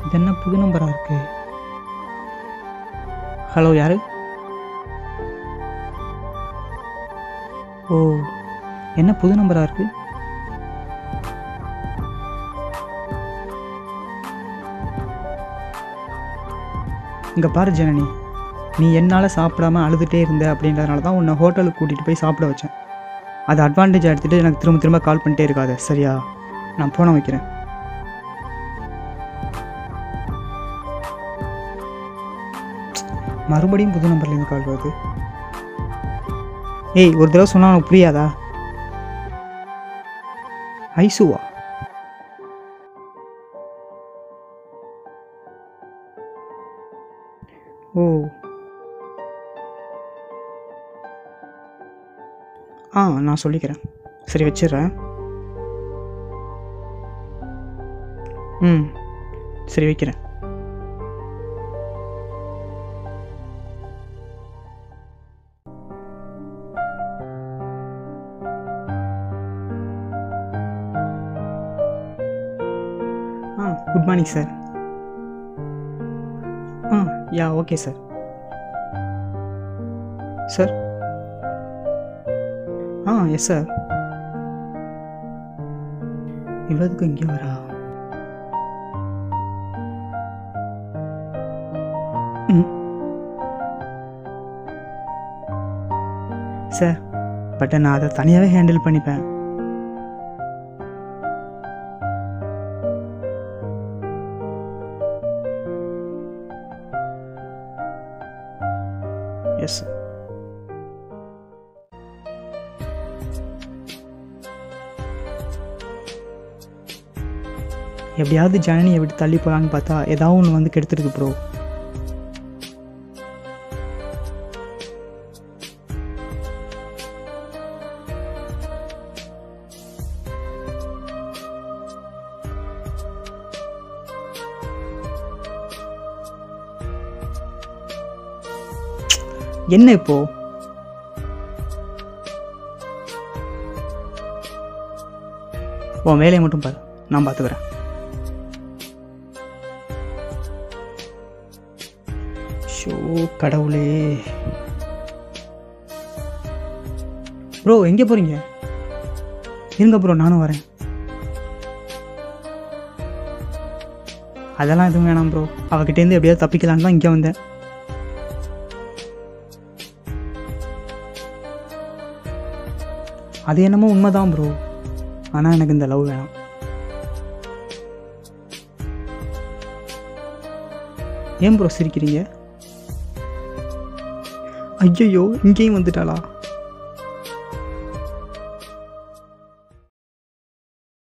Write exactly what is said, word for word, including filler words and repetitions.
இது என்ன புது நம்பராக இருக்கு? ஹலோ, யாரு? ஓ, என்ன புது நம்பராக இருக்கு? இங்கே பாரு ஜனனி, நீ என்னால் சாப்பிடாமல் அழுதுகிட்டே இருந்த அப்படின்றதுனால தான் உன்னை ஹோட்டலுக்கு கூட்டிகிட்டு போய் சாப்பிட வச்சேன். அது அட்வான்டேஜ் எடுத்துகிட்டு எனக்கு திரும்ப திரும்ப கால் பண்ணிட்டே இருக்காத, சரியா? நான் போன வைக்கிறேன். மறுபடியும் புது நம்பர்லேருந்து கால் வருது. ஏய், ஒரு தடவை சொன்னால் உனக்கு புரியாதா? ஐசுவா? ஓ, ஆ, நான் சொல்லிக்கிறேன். சரி, வச்சிடுறேன். ம், சரி, வைக்கிறேன். ஆ, குட் மார்னிங் சார். ஆ, யா, ஓகே சார். சார்? ஆ, எஸ் சார். இவ்வளோதுக்கு இங்கே வரா? ம் சார், பட் நான் அதை தனியாகவே ஹேண்டில் பண்ணிப்பேன். Yes sir. எப்படியாவது ஜனனியை விட்டு தள்ளி போகலான்னு பார்த்தா ஏதாவது ஒன்று வந்து கெடுத்துருக்கு ப்ரோ. என்ன இப்போ? உன் வேலையை மட்டும் பாரு, நான் பார்த்துக்கிறேன். ஷோ கடவுளே. ப்ரோ, எங்கே போகிறீங்க? இருங்க ப்ரோ, நானும் வரேன். அதெல்லாம் எதுவும் வேணாம் ப்ரோ. அவகிட்டேருந்து எப்படியாவது தப்பிக்கலான்னு தான் இங்கே வந்தேன். அது என்னமோ உண்மைதான் ப்ரோ, ஆனால் எனக்கு இந்த லவ் வேணாம். ஏன் ப்ரோ சிரிக்கிறீங்க? ஐயோ, இங்கேயும் வந்துட்டாளா?